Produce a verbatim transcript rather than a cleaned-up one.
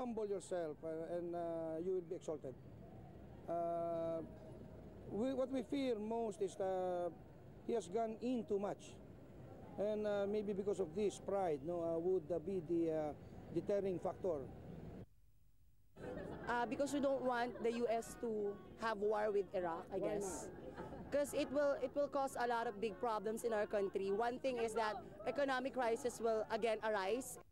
humble yourself uh, and uh, you will be exalted. Uh, we, what we fear most is that he has gone in too much. And uh, maybe because of this, pride no, uh, would uh, be the uh, deterring factor. Uh, because we don't want the U S to have war with Iraq, I guess. Because it will it will cause a lot of big problems in our country. One thing is that economic crisis will again arise.